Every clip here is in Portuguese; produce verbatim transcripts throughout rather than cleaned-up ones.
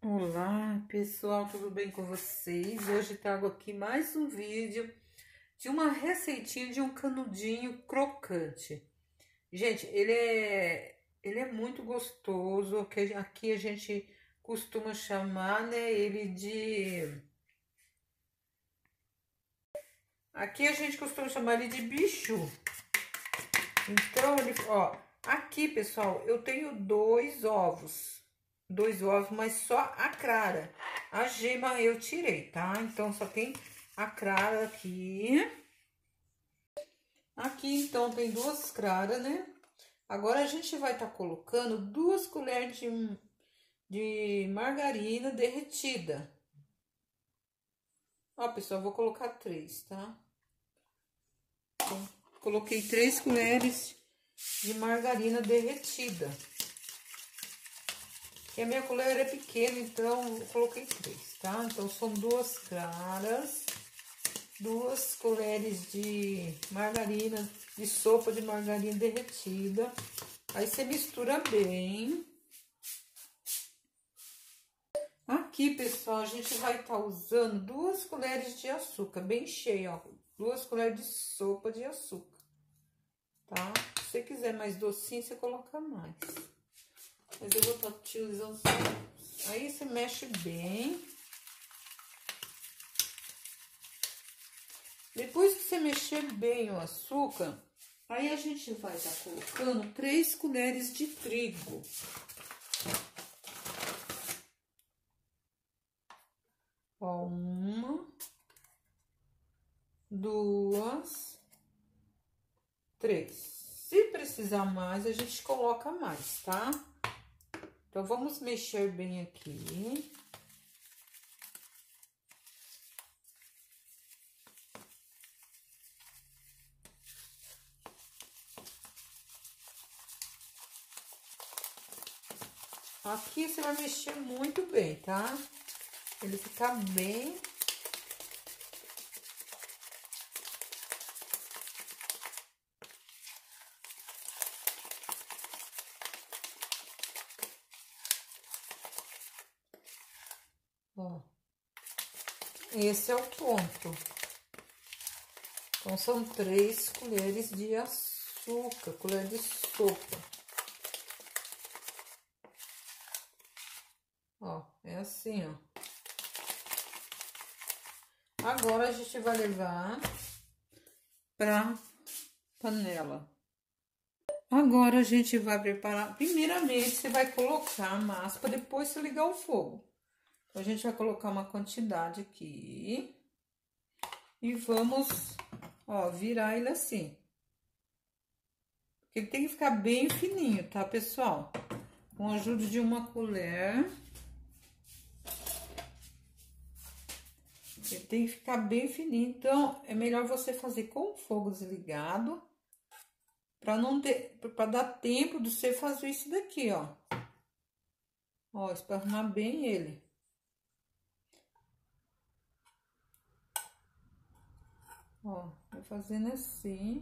Olá pessoal, tudo bem com vocês? Hoje trago aqui mais um vídeo de uma receitinha de um canudinho crocante. Gente, ele é, ele é muito gostoso, que aqui a gente costuma chamar, né, ele de... Aqui a gente costuma chamar ele de bichu. Então, ele, ó, aqui pessoal, eu tenho dois ovos. Dois ovos, mas só a clara. A gema eu tirei, tá? Então, só tem a clara aqui. Aqui, então, tem duas claras, né? Agora, a gente vai estar tá colocando duas colheres de, de margarina derretida. Ó, pessoal, vou colocar três, tá? Então, coloquei três colheres de margarina derretida. E a minha colher é pequena, então eu coloquei três, tá? Então, são duas claras, duas colheres de margarina, de sopa de margarina derretida. Aí, você mistura bem. Aqui, pessoal, a gente vai estar tá usando duas colheres de açúcar, bem cheia, ó. Duas colheres de sopa de açúcar, tá? Se você quiser mais docinho, você coloca mais. Mas eu vou estar tá utilizando só. Aí você mexe bem. Depois que você mexer bem o açúcar, aí a gente vai estar tá colocando três colheres de trigo. Ó, uma, duas, três. Se precisar mais, a gente coloca mais, tá? Então, vamos mexer bem aqui. Aqui você vai mexer muito bem, tá? Ele fica bem... Ó, esse é o ponto. Então, são três colheres de açúcar, colher de sopa. Ó, é assim, ó. Agora, a gente vai levar pra panela. Agora, a gente vai preparar... Primeiramente, você vai colocar a massa para depois você ligar o fogo. A gente vai colocar uma quantidade aqui e vamos, ó, virar ele assim. Ele tem que ficar bem fininho, tá, pessoal? Com a ajuda de uma colher. Ele tem que ficar bem fininho, então é melhor você fazer com o fogo desligado, para não ter, para dar tempo de você fazer isso daqui, ó. Ó, esparramar bem ele. Ó, vai fazendo assim.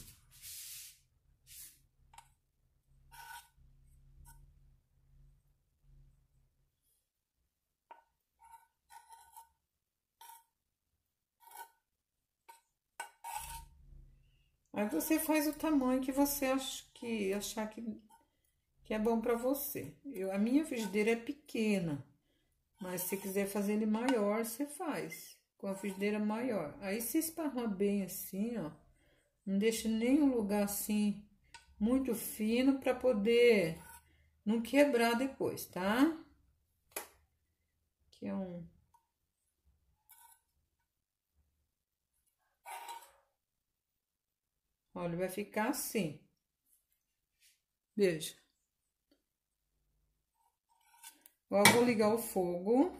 Aí você faz o tamanho que você acha que achar que, que é bom pra você. Eu, a minha frigideira é pequena, mas se quiser fazer ele maior, você faz com a frigideira maior. Aí você esparra bem assim, ó. Não deixa nenhum lugar assim muito fino para poder não quebrar depois, tá? Aqui é um... Olha, vai ficar assim. Veja. Agora, eu vou ligar o fogo.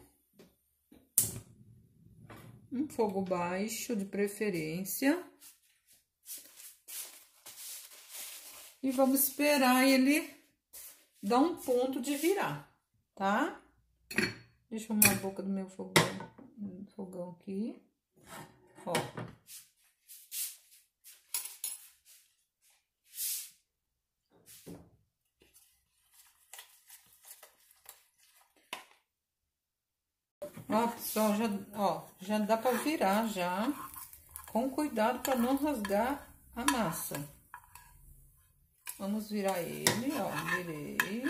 Um fogo baixo, de preferência. E vamos esperar ele dar um ponto de virar, tá? Deixa eu arrumar a boca do meu fogão, fogão aqui. Ó. Ó, pessoal, já, ó, já dá pra virar já, com cuidado pra não rasgar a massa. Vamos virar ele, ó, virei.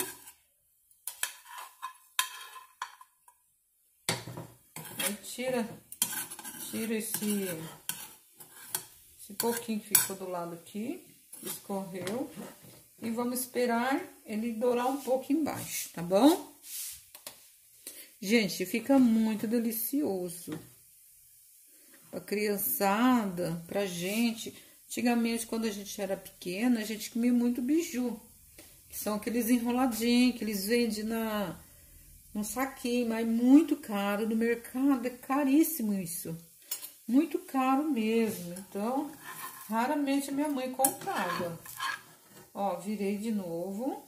Aí tira, tira esse, esse pouquinho que ficou do lado aqui, escorreu. E vamos esperar ele dourar um pouco embaixo, tá bom? Gente, fica muito delicioso. Pra criançada, pra gente. Antigamente, quando a gente era pequena, a gente comia muito biju. Que são aqueles enroladinhos que eles vendem na, no saquinho, mas muito caro no mercado. É caríssimo isso. Muito caro mesmo. Então, raramente a minha mãe comprava. Ó, virei de novo.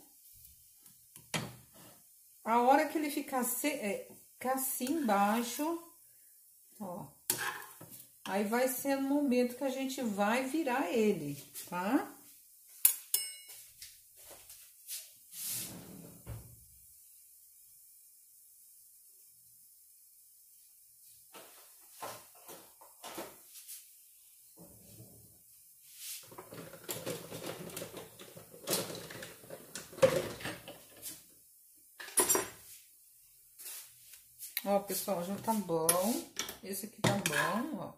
A hora que ele ficar, se, é, ficar assim embaixo, ó. Aí vai ser o momento que a gente vai virar ele, tá? Ó, pessoal, já tá bom. Esse aqui tá bom, ó.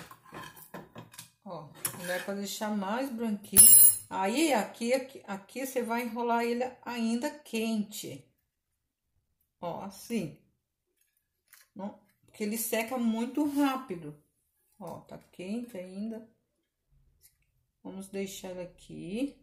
Ó, não é pra deixar mais branquinho. Aí, aqui, aqui, aqui você vai enrolar ele ainda quente. Ó, assim. Não, porque ele seca muito rápido. Ó, tá quente ainda. Vamos deixar ele aqui.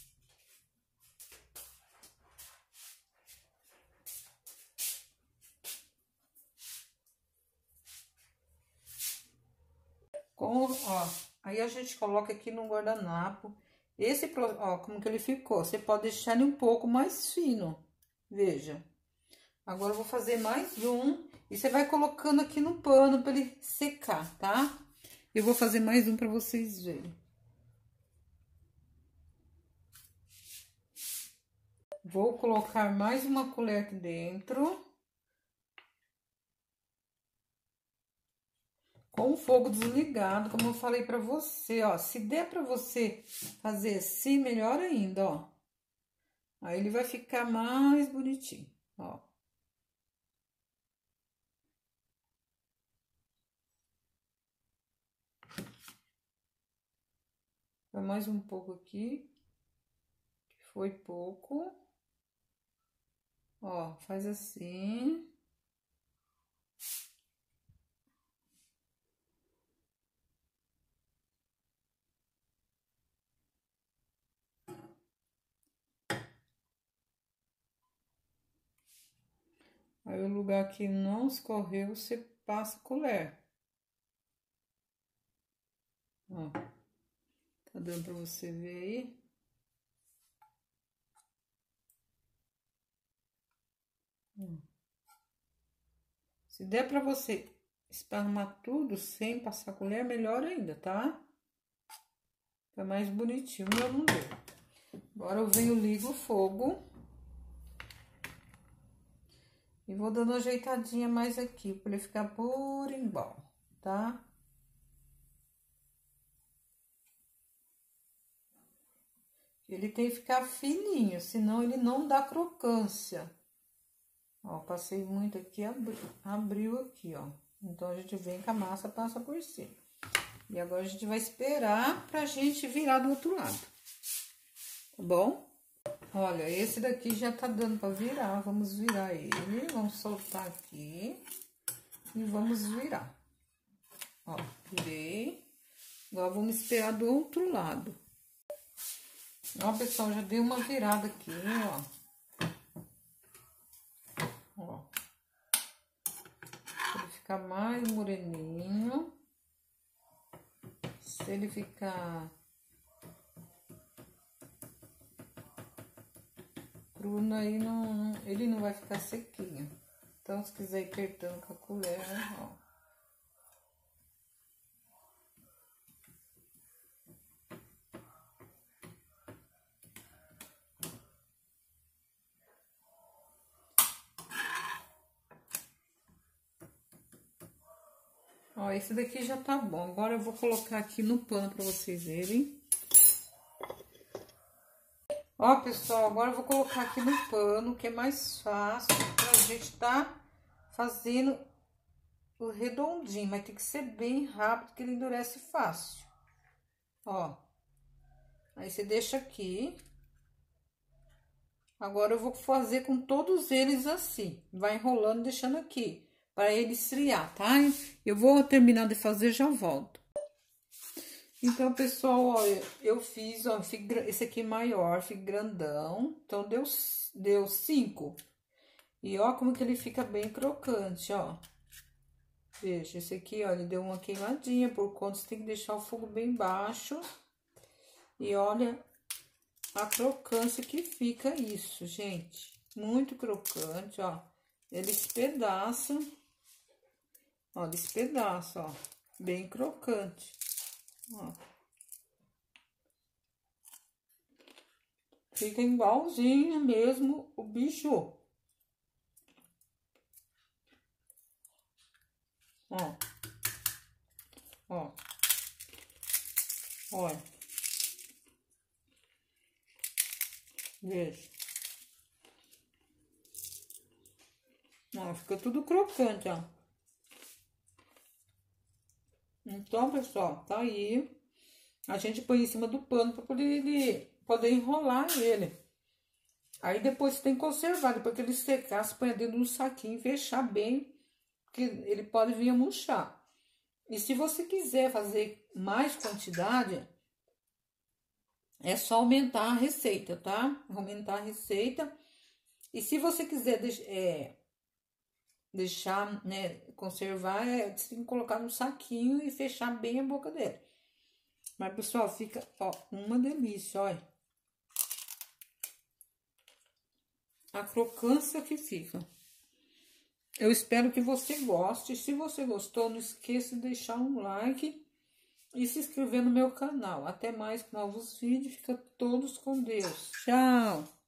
Com, ó, aí a gente coloca aqui no guardanapo. Esse, ó, como que ele ficou. Você pode deixar ele um pouco mais fino. Veja. Agora eu vou fazer mais um. E você vai colocando aqui no pano para ele secar, tá? Eu vou fazer mais um para vocês verem. Vou colocar mais uma colher aqui dentro. Com o fogo desligado, como eu falei pra você, ó. Se der pra você fazer assim, melhor ainda, ó. Aí ele vai ficar mais bonitinho, ó. Vai mais um pouco aqui. Foi pouco. Ó, faz assim. Aí, o lugar que não escorreu, você passa a colher. Ó, tá dando pra você ver aí? Hum. Se der pra você esparramar tudo sem passar a colher, melhor ainda, tá? Fica mais bonitinho, o meu não deu. Agora eu venho, ligo o fogo. E vou dando uma ajeitadinha mais aqui, pra ele ficar por igual, tá? Ele tem que ficar fininho, senão ele não dá crocância. Ó, passei muito aqui, abri, abriu aqui, ó. Então, a gente vem com a massa, passa por cima. E agora, a gente vai esperar pra gente virar do outro lado. Tá bom? Olha, esse daqui já tá dando pra virar. Vamos virar ele, vamos soltar aqui. E vamos virar. Ó, virei. Agora, vamos esperar do outro lado. Ó, pessoal, já dei uma virada aqui, ó. Ó. Pra ele ficar mais moreninho. Se ele ficar cru, aí não, ele não vai ficar sequinho. Então, se quiser ir apertando com a colher, ó. Ó, esse daqui já tá bom. Agora eu vou colocar aqui no pano pra vocês verem. Ó, pessoal, agora eu vou colocar aqui no pano, que é mais fácil pra gente tá fazendo o redondinho. Mas tem que ser bem rápido, que ele endurece fácil. Ó. Aí você deixa aqui. Agora eu vou fazer com todos eles assim. Vai enrolando, deixando aqui. Para ele esfriar, tá? Eu vou terminar de fazer, já volto. Então, pessoal, olha, eu fiz, ó, esse aqui maior, fica grandão. Então, deu, deu cinco. E ó como que ele fica bem crocante, ó. Veja, esse aqui, ó, ele deu uma queimadinha, por conta você tem que deixar o fogo bem baixo. E olha a crocância que fica isso, gente. Muito crocante, ó. Ele espedaça. Ó, despedaça, ó. Bem crocante. Ó. Fica igualzinho mesmo o bicho. Ó. Ó. Olha. Veja. Ó, fica tudo crocante, ó. Então, pessoal, tá aí. A gente põe em cima do pano para poder, ele, poder enrolar ele. Aí depois você tem que conservar. Depois que ele secar, você põe dentro de um saquinho e fechar bem. Porque ele pode vir a murchar. E se você quiser fazer mais quantidade, é só aumentar a receita, tá? Aumentar a receita. E se você quiser é, deixar, né, conservar, é, você tem que colocar no saquinho e fechar bem a boca dele. Mas, pessoal, fica, ó, uma delícia, olha. A crocância que fica. Eu espero que você goste. Se você gostou, não esqueça de deixar um like e se inscrever no meu canal. Até mais com novos vídeos. Fica todos com Deus. Tchau!